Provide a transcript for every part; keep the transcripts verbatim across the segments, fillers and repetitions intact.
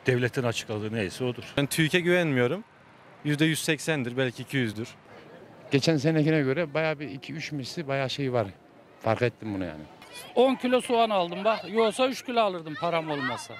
Devletin açıkladığı neyse odur. Ben TÜİK'e güvenmiyorum. yüzde yüz seksendir, belki iki yüzdür. Geçen senekine göre bayağı bir iki üç misli bayağı şey var. Fark ettim bunu yani. on kilo soğan aldım bak. Yoksa üç kilo alırdım param olmasa.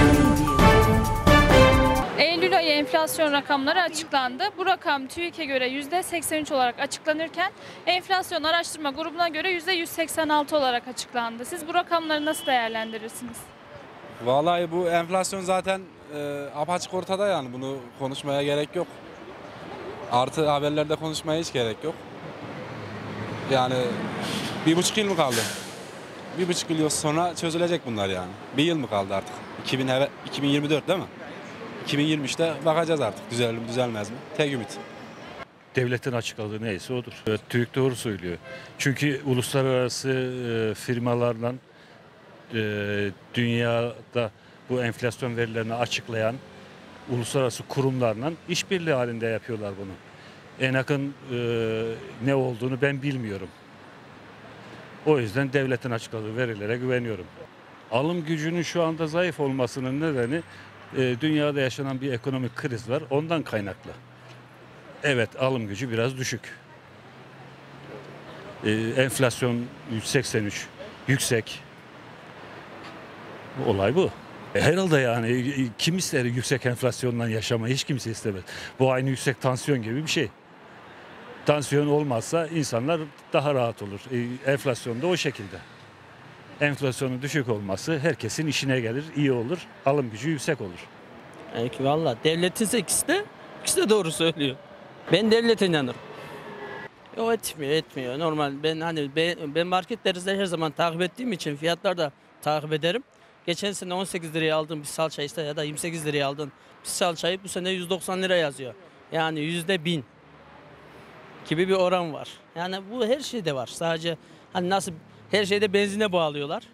Eylül ayı enflasyon rakamları açıklandı. Bu rakam TÜİK'e göre yüzde seksen üç olarak açıklanırken enflasyon araştırma grubuna göre yüzde yüz seksen altı olarak açıklandı. Siz bu rakamları nasıl değerlendirirsiniz? Vallahi bu enflasyon zaten e, apaçık ortada, yani bunu konuşmaya gerek yok. Artı haberlerde konuşmaya hiç gerek yok. Yani bir buçuk yıl mı kaldı? Bir buçuk yıl sonra çözülecek bunlar yani. Bir yıl mı kaldı artık? iki bin, iki bin yirmi dört değil mi? iki bin yirmi üçte bakacağız artık düzelir mi düzelmez mi? Tek ümit. Devletin açıkladığı neyse odur. Evet, TÜİK doğru söylüyor. Çünkü uluslararası e, firmalarla e, dünyada bu enflasyon verilerini açıklayan uluslararası kurumlarla işbirliği halinde yapıyorlar bunu. En yakın e, ne olduğunu ben bilmiyorum. O yüzden devletin açıkladığı verilere güveniyorum. Alım gücünün şu anda zayıf olmasının nedeni e, dünyada yaşanan bir ekonomik kriz var. Ondan kaynaklı. Evet, alım gücü biraz düşük. E, enflasyon yüz seksen üç yüksek. Olay bu. E, herhalde yani kim ister yüksek enflasyondan yaşamayı? Hiç kimse istemez. Bu aynı yüksek tansiyon gibi bir şey. Tansiyon olmazsa insanlar daha rahat olur. E, enflasyon da o şekilde. Enflasyonun düşük olması herkesin işine gelir, iyi olur, alım gücü yüksek olur. Peki valla devletin ikisi de, ikisi de doğru söylüyor. Ben devlete inanırım. Yok, etmiyor etmiyor normal. Ben hani ben, ben marketleri her zaman takip ettiğim için fiyatları da takip ederim. Geçen sene on sekiz liraya aldığım bir salça işte ya da yirmi sekiz liraya aldığım bir salçayı bu sene yüz doksan lira yazıyor. Yani yüzde bin gibi bir oran var. Yani bu her şeyde var. Sadece hani nasıl her şeyde benzine bağlıyorlar.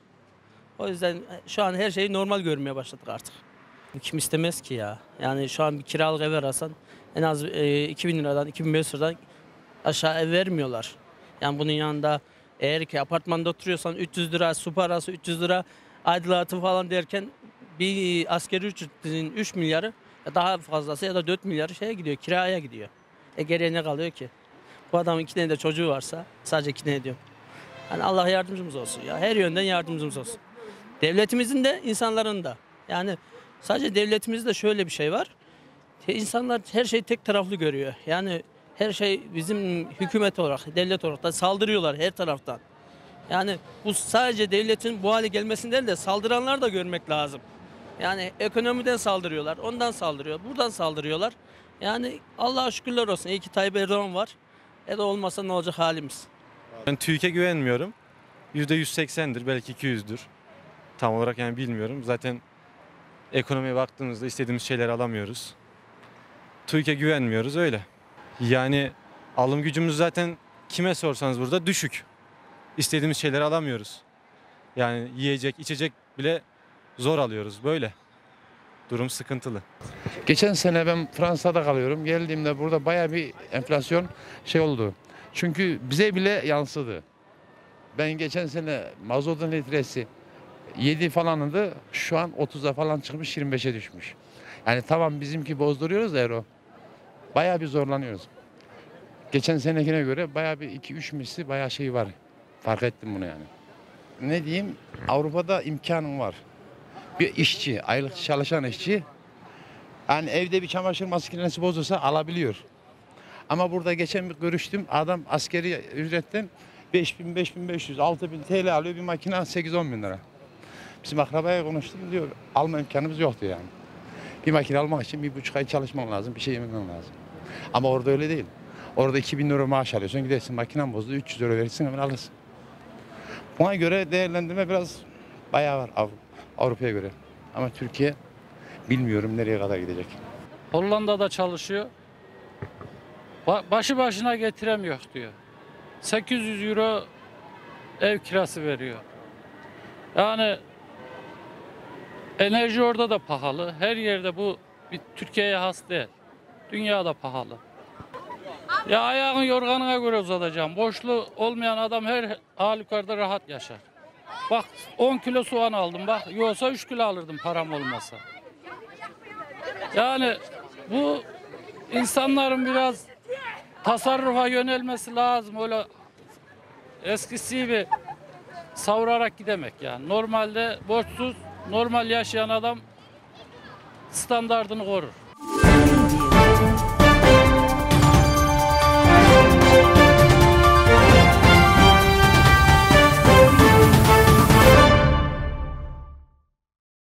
O yüzden şu an her şeyi normal görmeye başladık artık. Kim istemez ki ya? Yani şu an bir kiralık ev arasan en az e, iki bin liradan iki bin beş yüz liradan aşağı ev vermiyorlar. Yani bunun yanında eğer ki apartmanda oturuyorsan üç yüz lira su parası, üç yüz lira aidatı falan derken bir asgari ücretin üç milyarı daha fazlası ya da dört milyarı şeye gidiyor, kiraya gidiyor. E geriye ne kalıyor ki? Bu adamın iki tane de çocuğu varsa sadece iki tane diyorum. Yani Allah yardımcımız olsun ya. Her yönden yardımcımız olsun. Devletimizin de insanların da. Yani sadece devletimizde şöyle bir şey var. İnsanlar her şeyi tek taraflı görüyor. Yani her şey bizim hükümet olarak, devlet olarak da saldırıyorlar her taraftan. Yani bu sadece devletin bu hale gelmesinden de saldıranlar da görmek lazım. Yani ekonomiden saldırıyorlar, ondan saldırıyor, buradan saldırıyorlar. Yani Allah'a şükürler olsun. İyi ki Tayyip Erdoğan var. E de olmasa ne olacak halimiz? Ben TÜİK'e güvenmiyorum. yüzde yüz seksendir, belki iki yüzdür. Tam olarak yani bilmiyorum. Zaten ekonomiye baktığımızda istediğimiz şeyleri alamıyoruz. TÜİK'e güvenmiyoruz öyle. Yani alım gücümüz zaten kime sorsanız burada düşük. İstediğimiz şeyleri alamıyoruz. Yani yiyecek, içecek bile zor alıyoruz böyle. Durum sıkıntılı. Geçen sene ben Fransa'da kalıyorum. Geldiğimde burada bayağı bir enflasyon şey oldu. Çünkü bize bile yansıdı. Ben geçen sene mazotun litresi yedi falandı. Şu an otuza falan çıkmış, yirmi beşe düşmüş. Yani tamam bizimki bozduruyoruz da euro. Bayağı bir zorlanıyoruz. Geçen senekine göre bayağı bir iki üç misli bayağı şey var. Fark ettim bunu yani. Ne diyeyim? Avrupa'da imkanım var. Bir işçi, aylık çalışan işçi yani evde bir çamaşır makinesi bozulsa alabiliyor. Ama burada geçen bir görüştüm. Adam askeri ücretten beş bin, beş bin beş yüz, altı bin T L alıyor, bir makine sekiz on bin lira. Bizim akrabaya konuştum, diyor alma imkanımız yoktu yani. Bir makine almak için bir buçuk ay çalışmam lazım, bir şey yemem lazım. Ama orada öyle değil. Orada iki bin euro maaş alıyorsun, gidersin makinen bozdu, üç yüz euro verirsin hemen alırsın. Buna göre değerlendirme biraz bayağı var Avrupa'ya göre. Ama Türkiye bilmiyorum nereye kadar gidecek. Hollanda'da çalışıyor. Ba başı başına getiremiyor diyor. sekiz yüz euro ev kirası veriyor. Yani enerji orada da pahalı. Her yerde bu bir Türkiye'ye has değil. Dünyada pahalı. Ya ayağın yorganına göre uzatacağım. Boşluğu olmayan adam her halükarda rahat yaşar. Bak on kilo soğan aldım bak. Yoksa üç kilo alırdım param olmasa. Yani bu insanların biraz tasarrufa yönelmesi lazım. Öyle eskisi gibi savurarak gidemek yani. Normalde borçsuz, normal yaşayan adam standardını korur.